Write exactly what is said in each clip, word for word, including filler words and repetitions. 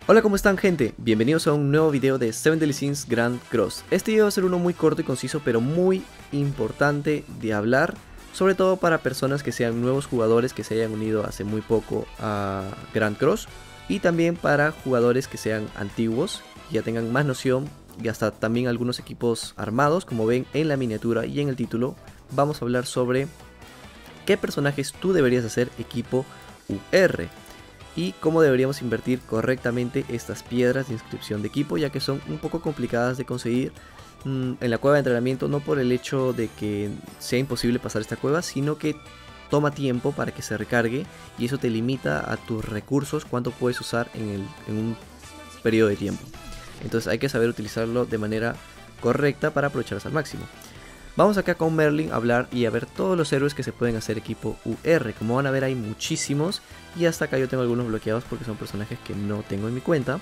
Hola, ¿cómo están, gente? Bienvenidos a un nuevo video de seven Deadly Sins Grand Cross. Este video va a ser uno muy corto y conciso, pero muy importante de hablar, sobre todo para personas que sean nuevos jugadores que se hayan unido hace muy poco a Grand Cross, y también para jugadores que sean antiguos, ya tengan más noción, y hasta también algunos equipos armados. Como ven en la miniatura y en el título, vamos a hablar sobre qué personajes tú deberías hacer equipo U R y cómo deberíamos invertir correctamente estas piedras de inscripción de equipo, ya que son un poco complicadas de conseguir mmm, en la cueva de entrenamiento, no por el hecho de que sea imposible pasar esta cueva, sino que toma tiempo para que se recargue y eso te limita a tus recursos, cuánto puedes usar en, el, en un periodo de tiempo. Entonces hay que saber utilizarlo de manera correcta para aprovecharlas al máximo. Vamos acá con Merlin a hablar y a ver todos los héroes que se pueden hacer equipo U R. Como van a ver, hay muchísimos, y hasta acá yo tengo algunos bloqueados porque son personajes que no tengo en mi cuenta,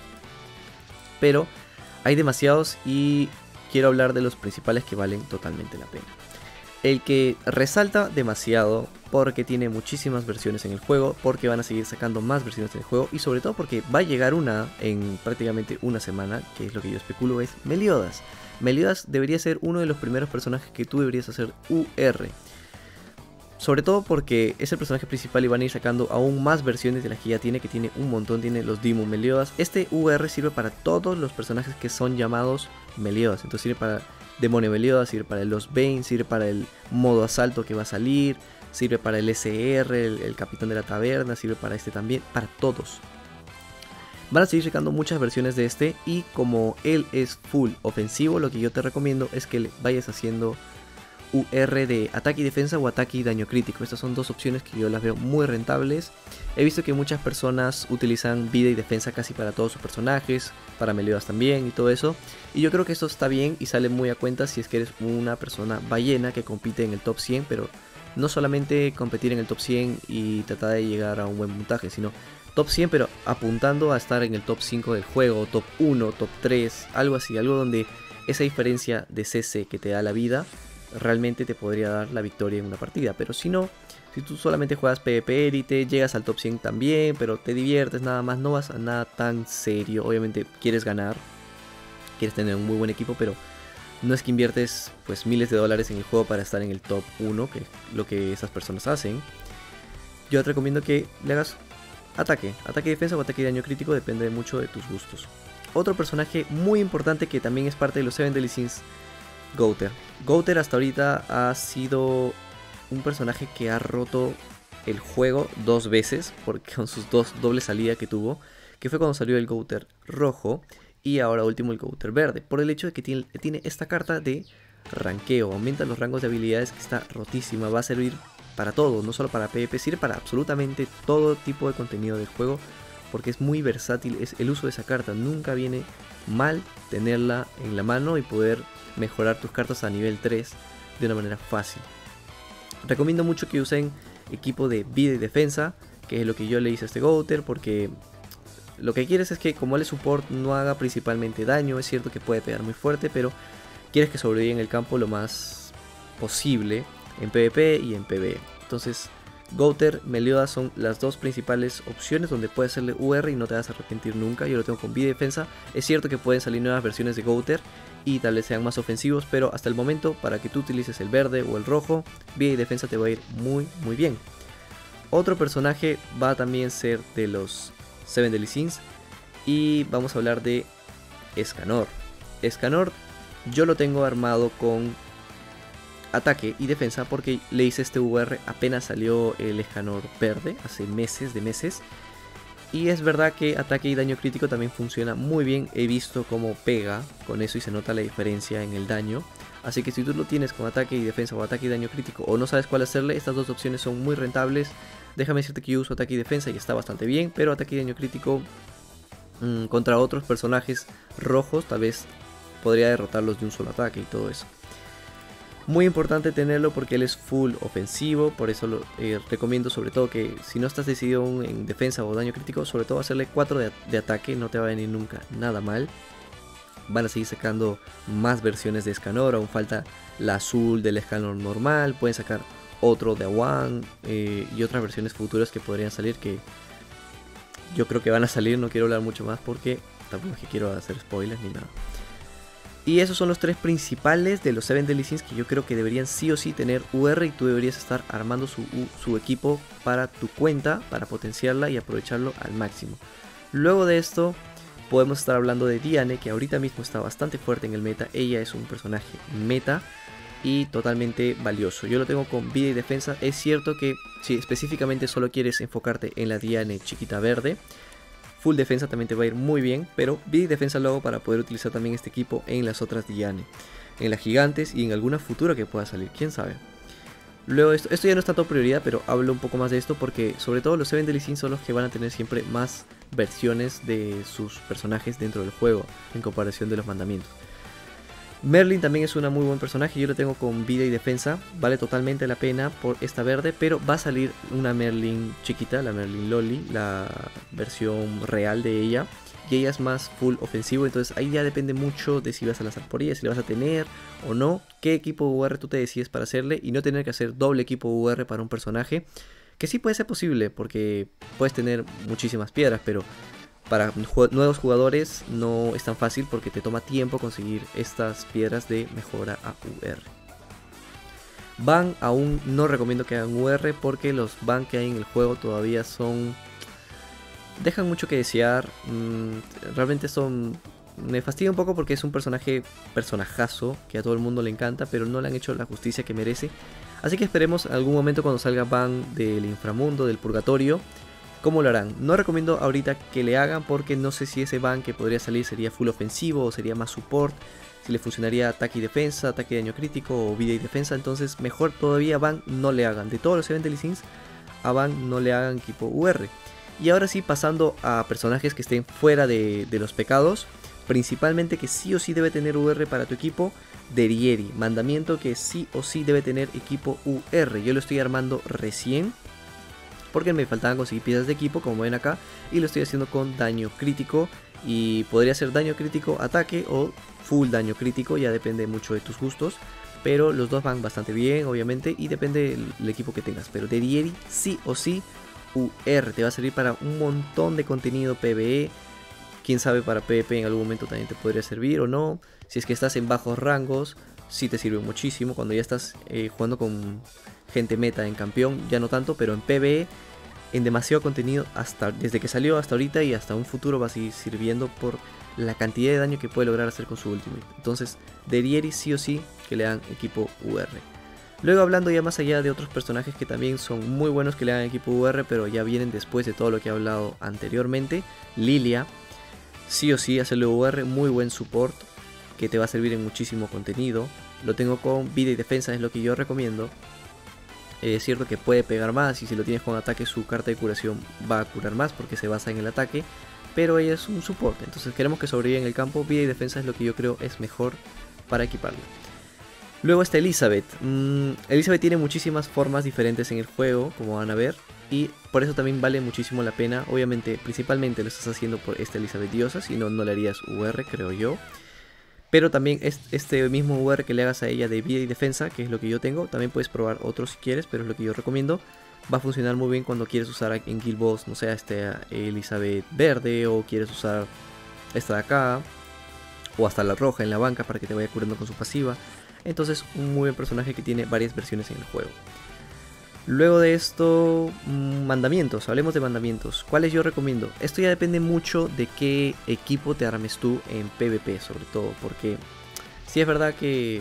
pero hay demasiados y quiero hablar de los principales que valen totalmente la pena. El que resalta demasiado porque tiene muchísimas versiones en el juego, porque van a seguir sacando más versiones en el juego, y sobre todo porque va a llegar una en prácticamente una semana, que es lo que yo especulo, es Meliodas. Meliodas debería ser uno de los primeros personajes que tú deberías hacer U R. Sobre todo porque es el personaje principal y van a ir sacando aún más versiones de las que ya tiene, que tiene un montón. Tiene los Demon Meliodas. Este U R sirve para todos los personajes que son llamados Meliodas. Entonces sirve para Demonio Meliodas, sirve para los Bane, sirve para el modo asalto que va a salir, sirve para el S R, el, el capitán de la taberna, sirve para este también, para todos. Van a seguir sacando muchas versiones de este, y como él es full ofensivo, lo que yo te recomiendo es que le vayas haciendo U R de ataque y defensa o ataque y daño crítico. Estas son dos opciones que yo las veo muy rentables. He visto que muchas personas utilizan vida y defensa casi para todos sus personajes, para Meliodas también y todo eso, y yo creo que esto está bien y sale muy a cuenta si es que eres una persona ballena que compite en el top cien, pero no solamente competir en el top cien y tratar de llegar a un buen puntaje, sino top cien pero apuntando a estar en el top cinco del juego, top uno, top tres, algo así, algo donde esa diferencia de C C que te da la vida realmente te podría dar la victoria en una partida. Pero si no, si tú solamente juegas PvP élite, llegas al top cien también, pero te diviertes nada más, no vas a nada tan serio. Obviamente quieres ganar, quieres tener un muy buen equipo, pero no es que inviertes pues miles de dólares en el juego para estar en el top uno, que es lo que esas personas hacen. Yo te recomiendo que le hagas ataque, ataque y defensa o ataque y daño crítico, depende mucho de tus gustos. Otro personaje muy importante que también es parte de los seven Deadly Sins, Gowther. Gowther hasta ahorita ha sido un personaje que ha roto el juego dos veces, porque con sus dos doble salida que tuvo, que fue cuando salió el Gowther rojo y ahora último el Gowther verde, por el hecho de que tiene, tiene esta carta de ranqueo, aumenta los rangos de habilidades, que está rotísima, va a servir para todo, no solo para PvP, sirve para absolutamente todo tipo de contenido del juego, porque es muy versátil. Es el uso de esa carta, nunca viene mal tenerla en la mano y poder mejorar tus cartas a nivel tres de una manera fácil. Recomiendo mucho que usen equipo de vida y defensa, que es lo que yo le hice a este Gowther, porque lo que quieres es que, como él es support, no haga principalmente daño. Es cierto que puede pegar muy fuerte, pero quieres que sobreviva en el campo lo más posible en PvP y en PvE. Entonces Gowther, Meliodas son las dos principales opciones donde puedes hacerle U R y no te vas a arrepentir nunca. Yo lo tengo con vida y defensa. Es cierto que pueden salir nuevas versiones de Gowther y tal vez sean más ofensivos, pero hasta el momento, para que tú utilices el verde o el rojo, vida y defensa te va a ir muy muy bien. Otro personaje va a también ser de los seven Deadly Sins, y vamos a hablar de Escanor. Escanor yo lo tengo armado con ataque y defensa porque le hice este U R apenas salió el Escanor verde, hace meses de meses. Y es verdad que ataque y daño crítico también funciona muy bien. He visto cómo pega con eso y se nota la diferencia en el daño. Así que si tú lo tienes con ataque y defensa o ataque y daño crítico, o no sabes cuál hacerle, estas dos opciones son muy rentables. Déjame decirte que yo uso ataque y defensa y está bastante bien, pero ataque y daño crítico mmm, contra otros personajes rojos tal vez podría derrotarlos de un solo ataque y todo eso. Muy importante tenerlo porque él es full ofensivo, por eso lo eh, recomiendo sobre todo que si no estás decidido aún en defensa o daño crítico, sobre todo hacerle cuatro de, de ataque, no te va a venir nunca nada mal. Van a seguir sacando más versiones de Escanor, aún falta la azul del Escanor normal, pueden sacar otro de Awan eh, y otras versiones futuras que podrían salir que yo creo que van a salir, no quiero hablar mucho más porque tampoco es que quiero hacer spoilers ni nada. Y esos son los tres principales de los seven Deadly Sins que yo creo que deberían sí o sí tener U R, y tú deberías estar armando su, su equipo para tu cuenta, para potenciarla y aprovecharlo al máximo. Luego de esto podemos estar hablando de Diane, que ahorita mismo está bastante fuerte en el meta. Ella es un personaje meta y totalmente valioso. Yo lo tengo con vida y defensa. Es cierto que si específicamente solo quieres enfocarte en la Diane chiquita verde, full defensa también te va a ir muy bien, pero vida y defensa luego para poder utilizar también este equipo en las otras Diane, en las gigantes y en alguna futura que pueda salir, quién sabe. Luego esto, esto ya no es tanto prioridad, pero hablo un poco más de esto porque sobre todo los seven Deadly Sins son los que van a tener siempre más versiones de sus personajes dentro del juego en comparación de los mandamientos. Merlin también es una muy buen personaje, yo lo tengo con vida y defensa, vale totalmente la pena por esta verde, pero va a salir una Merlin chiquita, la Merlin Loli, la versión real de ella, y ella es más full ofensivo, entonces ahí ya depende mucho de si vas a lanzar por ella, si la vas a tener o no, qué equipo U R tú te decides para hacerle y no tener que hacer doble equipo U R para un personaje, que sí puede ser posible porque puedes tener muchísimas piedras, pero para nuevos jugadores no es tan fácil porque te toma tiempo conseguir estas piedras de mejora a U R. Ban aún no recomiendo que hagan U R porque los ban que hay en el juego todavía son... dejan mucho que desear. Mm, realmente son... me fastidia un poco porque es un personaje personajazo que a todo el mundo le encanta, pero no le han hecho la justicia que merece. Así que esperemos en algún momento cuando salga ban del inframundo, del purgatorio, ¿cómo lo harán? No recomiendo ahorita que le hagan porque no sé si ese ban que podría salir sería full ofensivo o sería más support, si le funcionaría ataque y defensa, ataque y daño crítico o vida y defensa, entonces mejor todavía ban no le hagan. De todos los seven Deadly Sins, a ban no le hagan equipo U R. Y ahora sí, pasando a personajes que estén fuera de, de los pecados, principalmente que sí o sí debe tener U R para tu equipo, Derieri, mandamiento que sí o sí debe tener equipo U R. Yo lo estoy armando recién porque me faltaban conseguir piezas de equipo, como ven acá, y lo estoy haciendo con daño crítico, y podría ser daño crítico ataque o full daño crítico, ya depende mucho de tus gustos, pero los dos van bastante bien obviamente y depende del equipo que tengas. Pero Derieri sí o sí U R te va a servir para un montón de contenido PvE, quién sabe para PvP en algún momento también te podría servir o no. Si es que estás en bajos rangos sí te sirve muchísimo, cuando ya estás eh, jugando con gente meta en campeón ya no tanto, pero en PvE en demasiado contenido, hasta desde que salió hasta ahorita y hasta un futuro va a seguir sirviendo por la cantidad de daño que puede lograr hacer con su ultimate. Entonces Derieri sí o sí que le dan equipo U R. Luego hablando ya más allá de otros personajes que también son muy buenos que le dan equipo U R, pero ya vienen después de todo lo que he hablado anteriormente, Lilia sí o sí hacerle U R, muy buen support que te va a servir en muchísimo contenido. Lo tengo con vida y defensa, es lo que yo recomiendo. Es cierto que puede pegar más y si lo tienes con ataque su carta de curación va a curar más porque se basa en el ataque, pero ella es un soporte, entonces queremos que sobreviva en el campo. Vida y defensa es lo que yo creo es mejor para equiparlo. Luego está Elizabeth. mm, Elizabeth tiene muchísimas formas diferentes en el juego, como van a ver, y por eso también vale muchísimo la pena. Obviamente principalmente lo estás haciendo por esta Elizabeth diosa, si no, no le harías U R, creo yo. Pero también este mismo U R que le hagas a ella de vida y defensa, que es lo que yo tengo, también puedes probar otros si quieres, pero es lo que yo recomiendo. Va a funcionar muy bien cuando quieres usar en Guild Boss, no sé, este Elizabeth verde, o quieres usar esta de acá, o hasta la roja en la banca para que te vaya curando con su pasiva. Entonces un muy buen personaje que tiene varias versiones en el juego. Luego de esto, mandamientos, hablemos de mandamientos. ¿Cuáles yo recomiendo? Esto ya depende mucho de qué equipo te armes tú en PvP, sobre todo, porque si es verdad que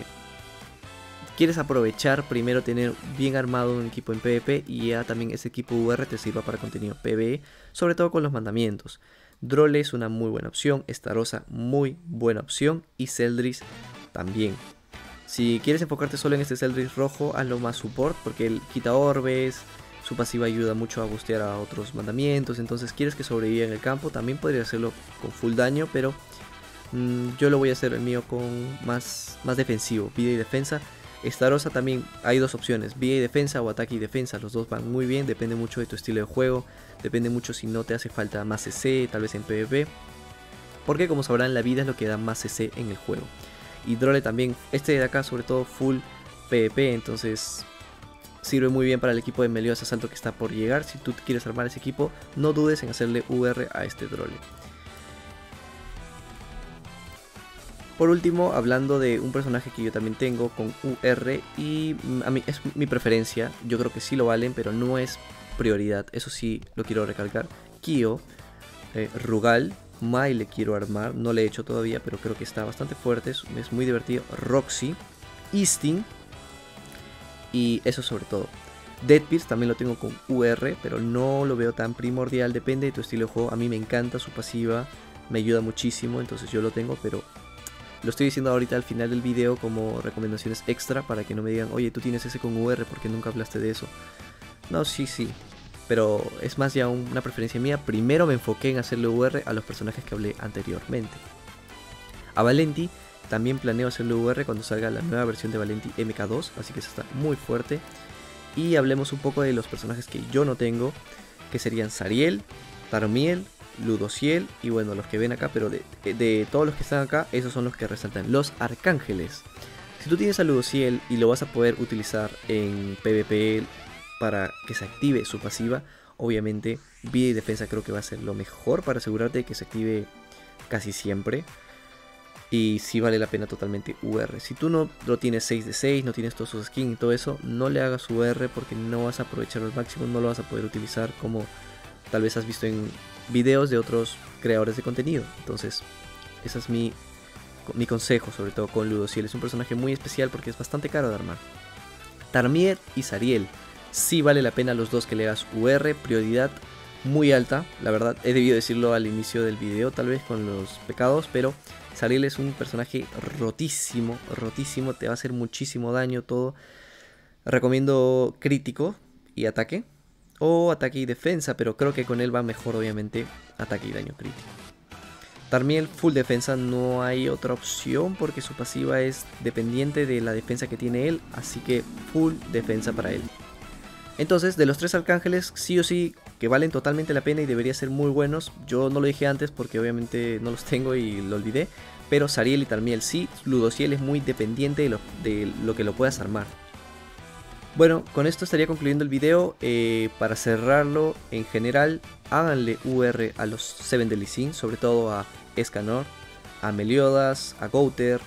quieres aprovechar primero tener bien armado un equipo en PvP y ya también ese equipo U R te sirva para contenido PvE, sobre todo con los mandamientos. Droll es una muy buena opción, Estarosa muy buena opción y Zeldris también. Si quieres enfocarte solo en este Zeldris rojo, hazlo más support porque él quita orbes, su pasiva ayuda mucho a bustear a otros mandamientos. Entonces quieres que sobreviva en el campo, también podría hacerlo con full daño, pero mmm, yo lo voy a hacer el mío con más, más defensivo, vida y defensa. Estarosa también hay dos opciones, vida y defensa o ataque y defensa, los dos van muy bien, depende mucho de tu estilo de juego, depende mucho si no te hace falta más C C, tal vez en PvP, porque como sabrán la vida es lo que da más C C en el juego. Y Droll también, este de acá sobre todo full PvP, entonces sirve muy bien para el equipo de Meliodas Asalto que está por llegar. Si tú quieres armar ese equipo, no dudes en hacerle U R a este Droll. Por último, hablando de un personaje que yo también tengo con U R y a mí es mi preferencia, yo creo que sí lo valen, pero no es prioridad, eso sí lo quiero recalcar. Kyo, eh, Rugal, Mai le quiero armar, no le he hecho todavía, pero creo que está bastante fuerte, es, es muy divertido. Roxy, Istin y eso sobre todo. Deadpierce también lo tengo con U R, pero no lo veo tan primordial, depende de tu estilo de juego. A mí me encanta su pasiva, me ayuda muchísimo, entonces yo lo tengo, pero lo estoy diciendo ahorita al final del video como recomendaciones extra para que no me digan, oye, tú tienes ese con U R porque nunca hablaste de eso. No, sí, sí, pero es más ya una preferencia mía. Primero me enfoqué en hacerle U R a los personajes que hablé anteriormente. A Valenti también planeo hacerle U R cuando salga la nueva versión de Valenti M K dos, así que eso está muy fuerte. Y hablemos un poco de los personajes que yo no tengo, que serían Zariel, Tarmiel, Ludociel y bueno, los que ven acá, pero de, de todos los que están acá, esos son los que resaltan. Los arcángeles. Si tú tienes a Ludociel y lo vas a poder utilizar en PvP para que se active su pasiva, obviamente vida y defensa creo que va a ser lo mejor para asegurarte de que se active casi siempre. Y sí vale la pena totalmente U R. Si tú no lo tienes seis de seis, no tienes todos sus skins y todo eso, no le hagas U R porque no vas a aprovecharlo al máximo, no lo vas a poder utilizar como tal vez has visto en videos de otros creadores de contenido. Entonces ese es mi, mi consejo, sobre todo con Ludociel. Es un personaje muy especial porque es bastante caro de armar. Tarmiel y Zariel, sí vale la pena los dos que le hagas U R, prioridad muy alta. La verdad he debido decirlo al inicio del video tal vez con los pecados, pero Zariel es un personaje rotísimo, rotísimo, te va a hacer muchísimo daño todo. Recomiendo crítico y ataque, o ataque y defensa, pero creo que con él va mejor obviamente ataque y daño crítico. Tarmiel full defensa, no hay otra opción porque su pasiva es dependiente de la defensa que tiene él, así que full defensa para él. Entonces, de los tres arcángeles, sí o sí que valen totalmente la pena y deberían ser muy buenos. Yo no lo dije antes porque obviamente no los tengo y lo olvidé, pero Zariel y Tarmiel sí. Ludociel es muy dependiente de lo, de lo que lo puedas armar. Bueno, con esto estaría concluyendo el video. Eh, para cerrarlo, en general, háganle U R a los Seven Deadly Sins, sobre todo a Escanor, a Meliodas, a Gouter,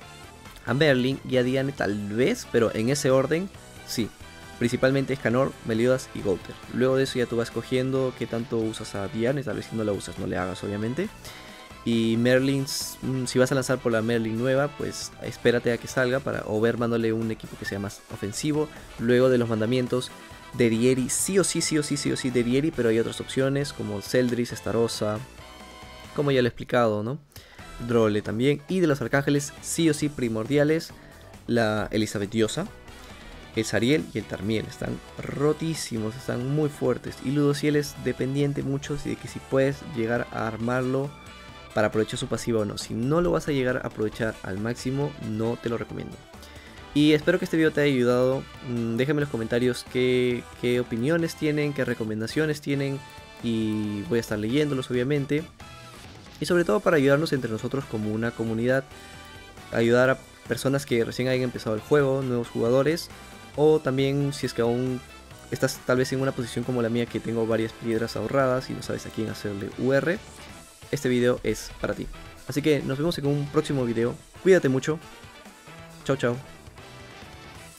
a Merlin y a Diane tal vez, pero en ese orden, sí. Principalmente Escanor, Meliodas y Gouter. Luego de eso ya tú vas cogiendo qué tanto usas a Diane, tal vez si no la usas no le hagas obviamente. Y Merlin, si vas a lanzar por la Merlin nueva, pues espérate a que salga para o ver mándole un equipo que sea más ofensivo. Luego de los mandamientos, Derieri, sí o sí, sí o sí, sí o sí Derieri, pero hay otras opciones como Zeldris, Estarossa, como ya lo he explicado, ¿no? Droll también. Y de los arcángeles, sí o sí primordiales, la Elizabeth Diosa, el Zariel y el Tarmiel. Están rotísimos, están muy fuertes. Y Ludociel es dependiente mucho de que si puedes llegar a armarlo para aprovechar su pasiva o no. Si no lo vas a llegar a aprovechar al máximo, no te lo recomiendo. Y espero que este video te haya ayudado. Déjenme en los comentarios qué, qué opiniones tienen, qué recomendaciones tienen, y voy a estar leyéndolos obviamente. Y sobre todo para ayudarnos entre nosotros como una comunidad, ayudar a personas que recién hayan empezado el juego, nuevos jugadores, o también si es que aún estás tal vez en una posición como la mía que tengo varias piedras ahorradas y no sabes a quién hacerle U R. Este video es para ti. Así que nos vemos en un próximo video. Cuídate mucho. Chao, chao.